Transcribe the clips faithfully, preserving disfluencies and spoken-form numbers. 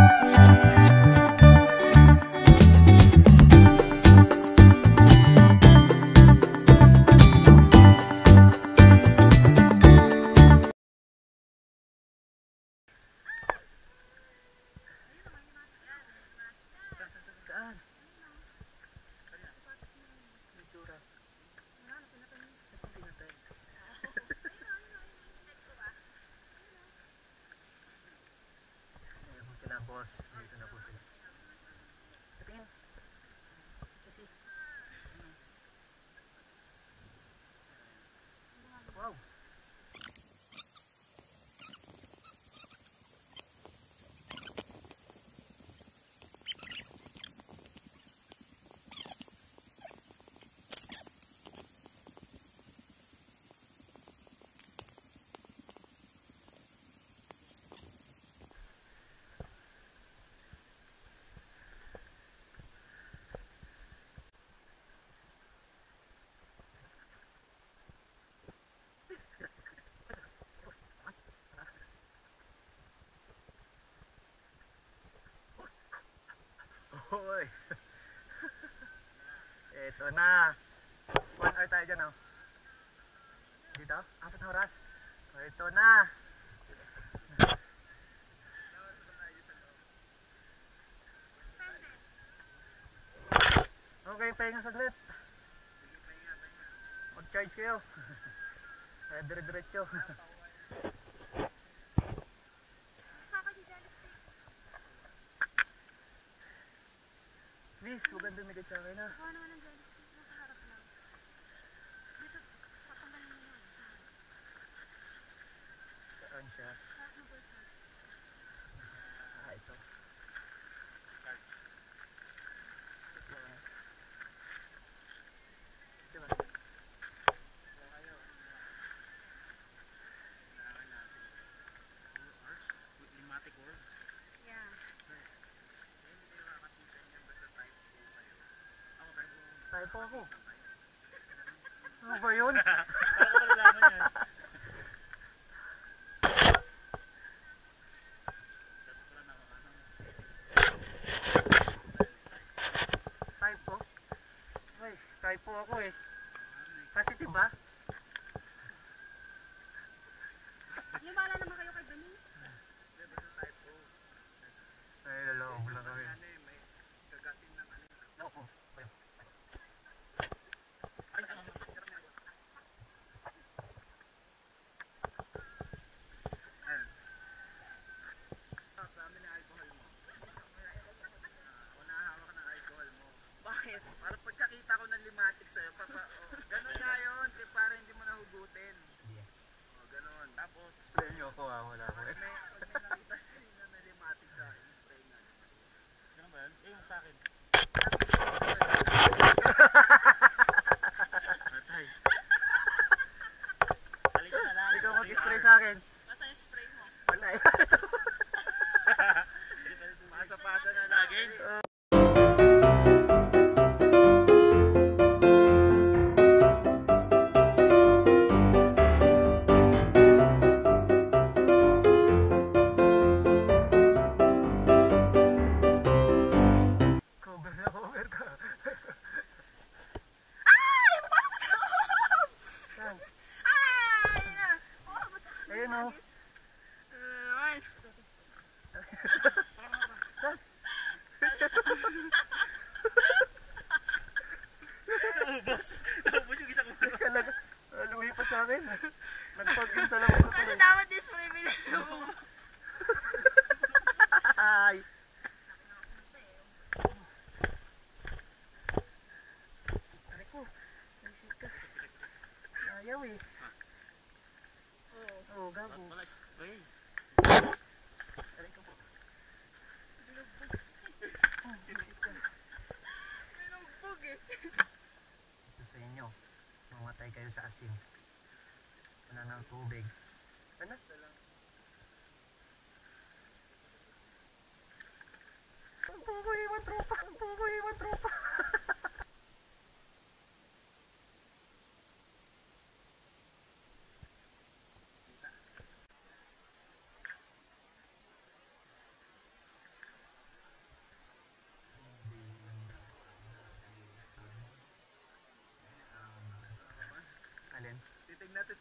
Tapos dito na po sila. Tingin. Kasi. Wow. Hoy. Ito na. One hour tayo dyan, oh. Dito? Apat na oras. Ito na. Okay, pahinga saglit. Mag-charge kayo. Kaya dire-diretso. Please, huwag kang dumikit sa akin, ha? Kuha naman ng jelly stick. Nasa harap lang. Dito, tatanggalin mo yun. Saan siya? Harap na bulsa. Ah, ito. Diba? Climatic world. Yeah. Tayo po ako. Ano ba yun? Ako ko nalaman yan. Tayo po? Ay, tayo po ako eh. Kasi diba? Lumala naman kayo kay Bening. Ay, lalawang lang kami. May kagatin ng ano. Oo. Bakit? Para pagkakita ko ng limatic sa'yo, papa, oh, ganun nga yun, kaya para hindi mo nahugutin. Yeah. Oh, ganun. Tapos, Spray nyo ako ha, wala ko pag eh. may, pag may nakita sa'yo na may limatic sa akin, spray nga. Ganun ba yun? Eh, yung sa akin. Matay. Halika na lang. Ikaw mag-spray sa akin. Basta yung spray mo. Wala eh. Pasa-pasa na lagi. Cover na cover ka. Ay! Pasok sa loob! Saan? Ay! Oh, ba't Ayun o. naman? Ubus. Ubus yung isang ulo. Talaga, lumipat sa akin. Nagpag-in sa labas na Ano tuloy. dapat yung spray binili mo? Ay. Aray ko. Naisip ka. Ayaw eh. Oo. Oo, gago. Wala spray. Aray ko po. Oh, naisip ka. Binugbog eh. Ito sa inyo. Mamatay kayo sa asin. Wala ng tubig. Ano? Ang puko iwan tropa! Ang puko iwan tropa!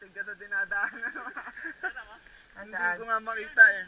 dumating ka sa dinadaanan. Hindi Saan? ko nga makita eh.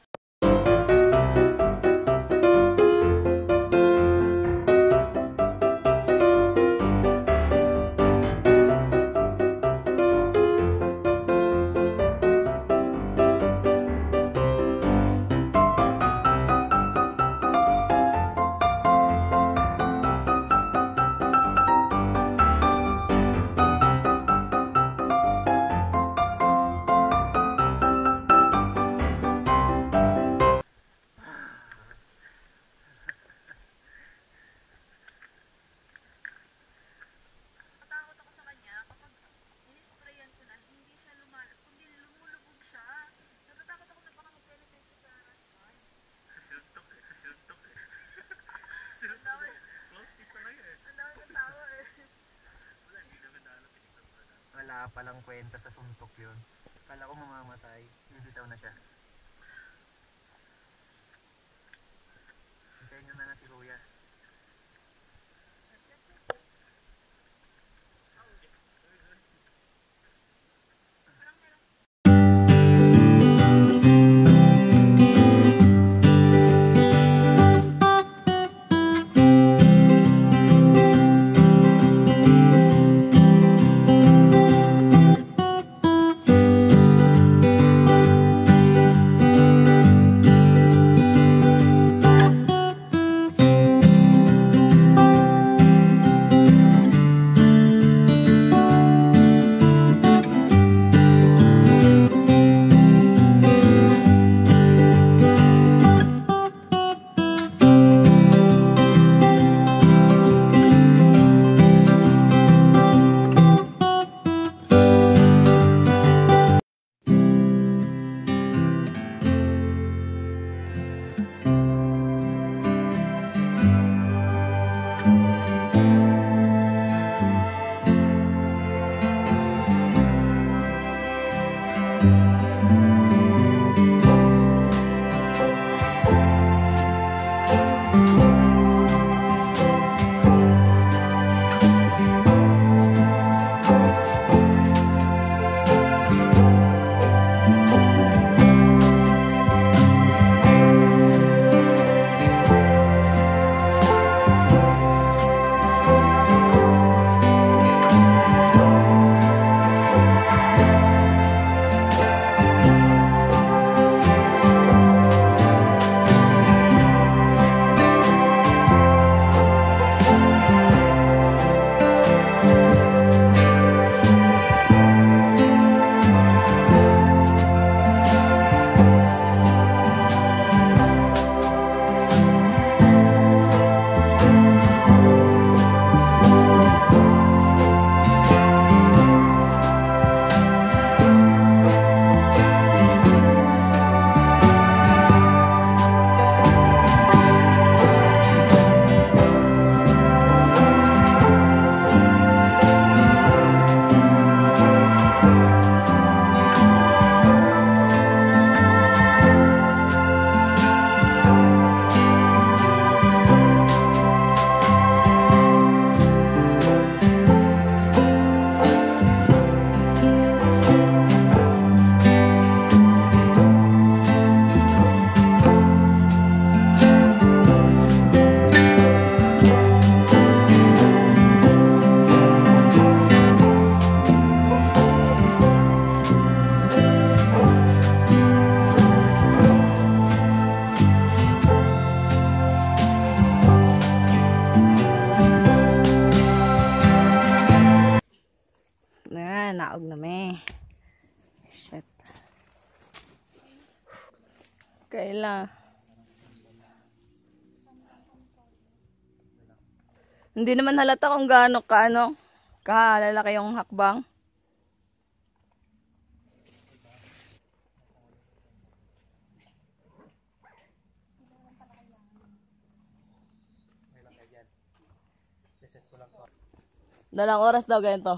Natakot ako sa kanya kapag inisprayan ko na, hindi siya lumalab, kundi lumulubog siya. Natatakot ako na baka mag-penetrate siya sa harapan. Siltok eh, siltok eh. Ang dami, Close piece na lang eh. ang dami ng tao eh. Wala, hindi naman dalo, tinignan ko na. Wala palang kwenta sa suntok yun. Kala ko mamamatay. Bibitaw na siya. Hintayin nyo na lang si Kuya. Parang meron. naog na me. Shit. Kaila. Hindi naman halata kung gaano ka ano, kalalaki yung hakbang. Dalang oras daw ganito.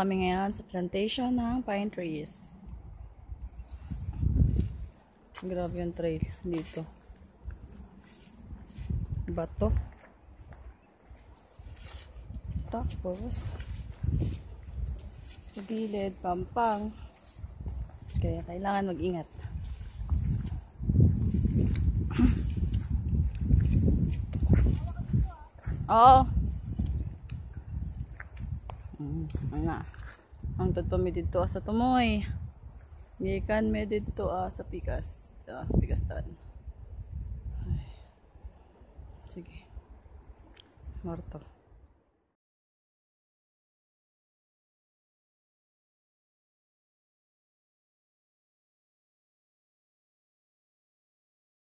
kami ngayon sa plantation ng pine trees. Grabe yung trail dito. Bato. Tapos, sa gilid, pampang. Kaya kailangan mag-ingat. Oo. Mm, nga. Ang totoo mi dito sa tumoy. Gikan mi dito ah, sa pikas. Ah, sa pikas tan. Sige. Marto.